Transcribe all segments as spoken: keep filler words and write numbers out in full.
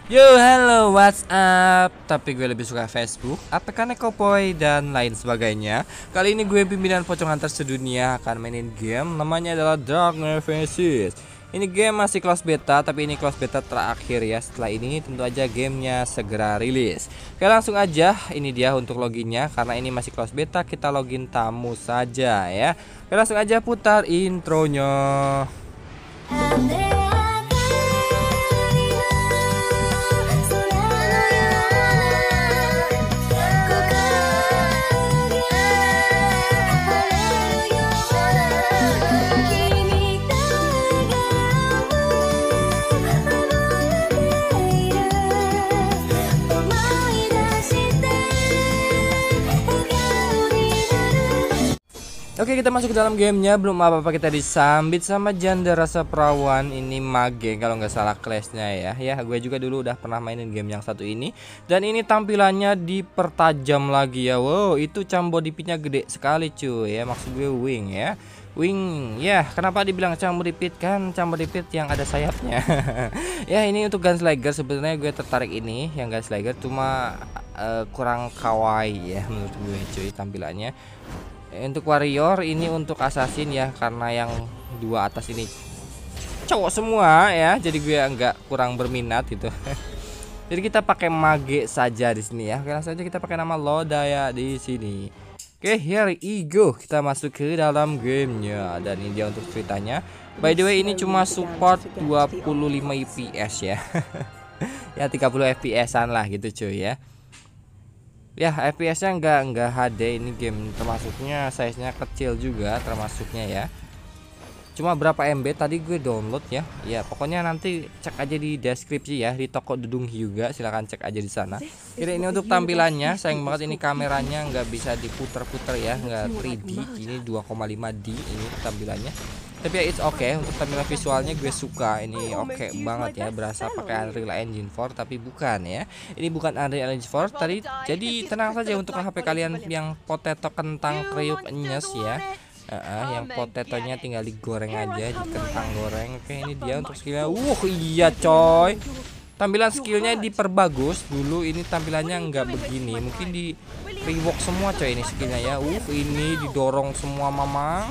Yo, hello, what's up? Tapi gue lebih suka Facebook, A P K Nekopoy, dan lain sebagainya. Kali ini gue pimpinan pocong hunter sedunia akan mainin game namanya adalah Dark Nemesis. Ini game masih close beta, tapi ini close beta terakhir ya. Setelah ini tentu aja gamenya segera rilis. Oke, langsung aja, ini dia untuk loginnya. Karena ini masih close beta, kita login tamu saja ya. Oke, langsung aja putar intronya. Oke, kita masuk ke dalam gamenya. Belum apa-apa kita disambit sama janda rasa perawan. Ini Mage kalau nggak salah kelasnya ya. Ya, gue juga dulu udah pernah mainin game yang satu ini. Dan ini tampilannya dipertajam lagi ya. Wow, itu combo D P-nya gede sekali cuy ya. Maksud gue wing ya. Wing ya, kenapa dibilang combo dipit? Kan combo dipit yang ada sayapnya. Ya, ini untuk Gunslinger sebenarnya gue tertarik ini yang Gunslinger, cuma uh, kurang kawaii ya menurut gue cuy tampilannya. Untuk warrior ini untuk assassin ya, karena yang dua atas ini cowok semua ya, jadi gue enggak kurang berminat gitu. Jadi kita pakai Mage saja di sini ya. Oke, langsung saja kita pakai nama Lodaya di sini. Oke, here we go. Kita masuk ke dalam gamenya. Dan ini dia untuk ceritanya. By the way, ini cuma support dua puluh lima F P S ya. Ya tiga puluh F P S-an lah gitu cuy ya. Ya, F P S-nya enggak enggak H D, ini game termasuknya size-nya kecil juga termasuknya ya. Cuma berapa M B tadi gue download ya. Ya, pokoknya nanti cek aja di deskripsi ya, di toko Dudung Hyuga, silahkan cek aja di sana. Kira ini untuk tampilannya, sayang banget ini kameranya nggak bisa diputer-puter ya, nggak tiga D. Ini dua koma lima D ini tampilannya. Tapi ya it's okay, untuk tampilan visualnya gue suka. Ini oke okay banget ya, berasa pakai Unreal Engine empat, tapi bukan ya. Ini bukan Unreal Engine empat tadi. Jadi tenang saja untuk H P kalian yang potato kentang kriuk enyes ya. Uh, uh, yang potetonya tinggal digoreng aja, di kentang goreng. Oke, ini dia untuk skillnya. Wuh, iya coy. Tampilan skillnya diperbagus. Dulu ini tampilannya nggak begini. Mungkin di rework semua coy ini skillnya ya. Uh, ini didorong semua mamang.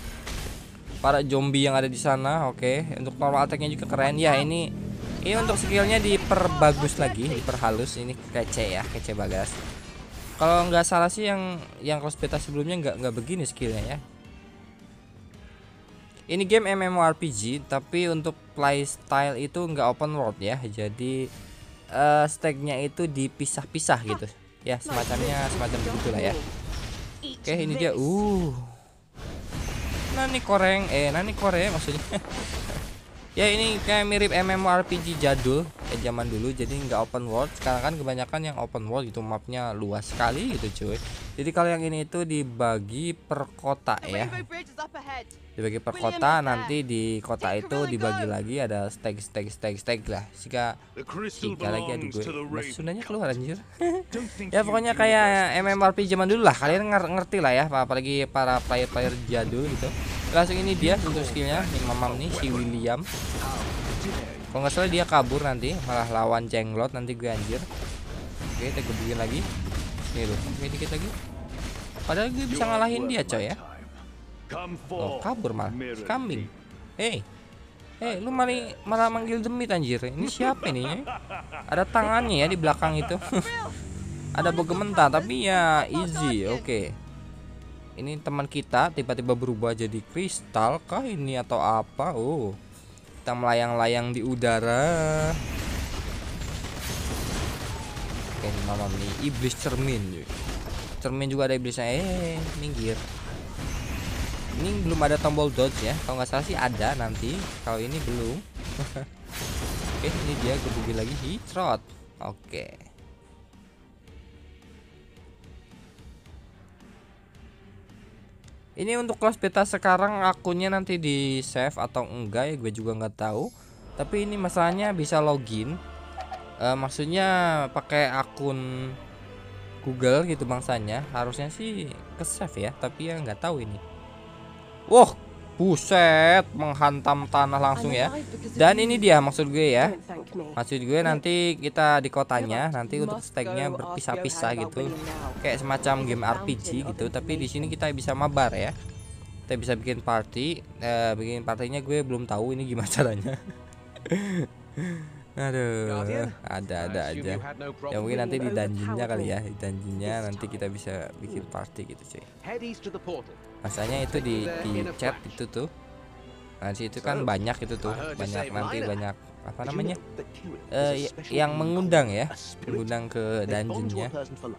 Para zombie yang ada di sana. Oke, untuk normal attack-nya juga keren ya. Ini ini untuk skillnya diperbagus lagi, diperhalus. Ini kece ya, kece bagas. Kalau nggak salah sih yang yang close beta sebelumnya nggak nggak begini skillnya ya. Ini game MMORPG, tapi untuk playstyle itu nggak open world ya. Jadi uh, stage-nya itu dipisah-pisah gitu. Ya, semacamnya semacam begitulah ya. Oke, ini dia. Uh. Nani koreng, eh nani koreng maksudnya. Ya, ini kayak mirip MMORPG jadul eh zaman dulu, jadi nggak open world. Sekarang kan kebanyakan yang open world gitu, mapnya luas sekali gitu cuy. Jadi kalau yang ini itu dibagi per kota ya, dibagi per kota, nanti di kota itu dibagi lagi, ada stake stake stake stake lah. Jika tiga lagi aduh gue bahasa Sundanya keluar anjir. Ya pokoknya kayak MMORPG zaman dulu lah, kalian ngerti lah ya, apalagi para player-player jadul gitu. Langsung ini dia untuk skillnya nih, mamam nih si William. Kalau nggak salah dia kabur nanti, malah lawan jenglot nanti gue anjir. Oke, kita gebukin lagi. Nih loh, oke dikit lagi. Padahal gue bisa ngalahin dia coy ya. Oh, kabur malah, si kambing. Hei, hei, lu malah malah manggil demit anjir. Ini siapa nih? Ada tangannya ya di belakang itu. Ada Bogementa tapi ya easy. Oke. Ini teman kita tiba-tiba berubah jadi kristal kah ini atau apa? Oh, kita melayang-layang di udara. Oke, mamam nih iblis cermin. Cermin juga ada iblisnya. Eh, minggir. Ini belum ada tombol dodge ya. Kalau nggak salah sih ada nanti. Kalau ini belum. Oke, ini dia gebukin lagi headshot. Oke. Ini untuk kelas beta sekarang, akunnya nanti di save atau enggak ya, gue juga nggak tahu. Tapi ini masalahnya bisa login. Uh, maksudnya pakai akun Google gitu bangsanya. Harusnya sih ke save ya, tapi ya nggak tahu ini. Wow, Buset, menghantam tanah langsung ya. Dan ini dia maksud gue ya. Maksud gue nanti kita di kotanya, nanti untuk steknya berpisah-pisah gitu. Kayak semacam game R P G gitu, tapi di sini kita bisa mabar ya. Kita bisa bikin party, eh, bikin partinya gue belum tahu ini gimana caranya. Aduh, ada-ada aja. Ya mungkin nanti di dungeonnya kali ya, di dungeonnya nanti kita bisa bikin party gitu cuy. Masanya itu di, di chat itu tuh. Nah situ kan banyak itu tuh, banyak nanti banyak apa namanya, eh, yang mengundang ya, mengundang ke dungeonnya.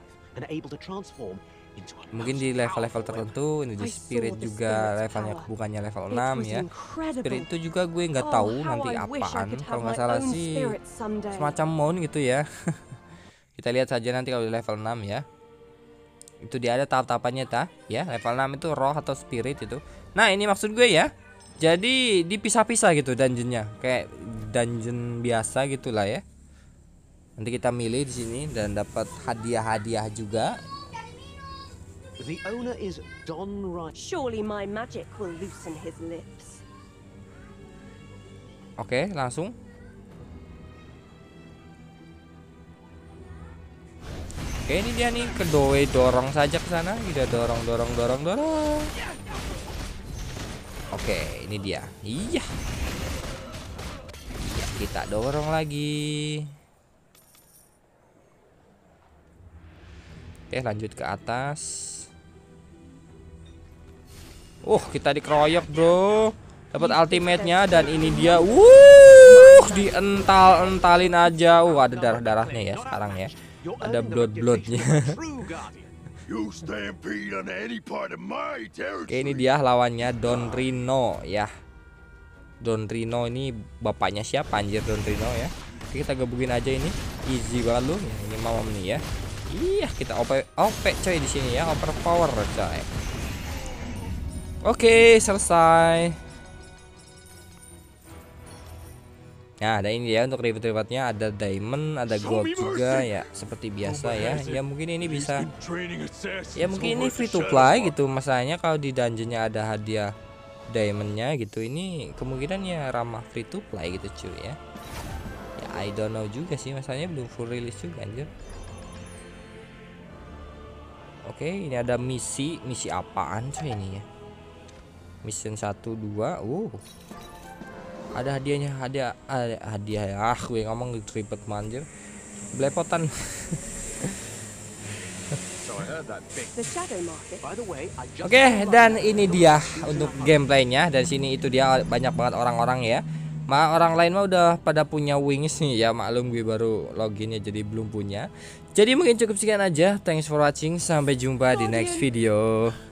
Mungkin di level-level tertentu, ini di spirit juga levelnya bukannya level enam ya. Spirit itu juga gue nggak tahu nanti apaan, kalau nggak salah sih semacam mount gitu ya. Kita lihat saja nanti kalau di level enam ya. Itu dia ada tahap-tahapannya ta ya. Level enam itu roh atau spirit itu. Nah ini maksud gue ya, jadi dipisah-pisah gitu dungeonnya, kayak dungeon biasa gitulah ya. Nanti kita milih di sini dan dapat hadiah-hadiah juga. The owner is Don Wright. Surely my magic will loosen his lips. Oke, langsung. Oke, ini dia nih, kedoi dorong saja ke sana, kita dorong dorong dorong dorong. Oke, ini dia. Iya. Iya, kita dorong lagi. Oke, lanjut ke atas. Uh, kita dikeroyok bro. Dapat ultimate-nya dan ini dia. Wuh, diental-entalin aja. Uh, ada darah-darahnya ya sekarang ya. Ada blood-bloodnya. Oke, ini dia lawannya Don Rino ya. Don Rino ini bapaknya siapa anjir Don Rino ya. Oke, kita gabungin aja ini. Easy banget loh. Ya, ini mamam nih ya. Iya, kita O P O P coy di sini ya, overpower coy. Oke, selesai. Nah, ada ini ya untuk reward-rewardnya, ada diamond, ada gold juga ya, seperti biasa ya. Ya mungkin ini bisa, ya mungkin ini free to play gitu. Masalahnya kalau di dungeonnya ada hadiah diamondnya gitu, ini kemungkinan ya ramah free to play gitu cuy ya. Ya I don't know juga sih, masalahnya belum full release juga anjir. Oke, ini ada misi, misi apaan cuy ini ya? Mission satu dua. Uh. Ada hadiahnya, hadiah ada hadiah ya. Ah, gue ngomong ribet manjir. Belepotan. Oke, dan ini dia untuk gameplaynya. Dari sini itu dia banyak banget orang-orang ya. Ma orang lain mah udah pada punya wings nih ya, maklum gue baru login ya jadi belum punya. Jadi mungkin cukup sekian aja. Thanks for watching. Sampai jumpa di next video.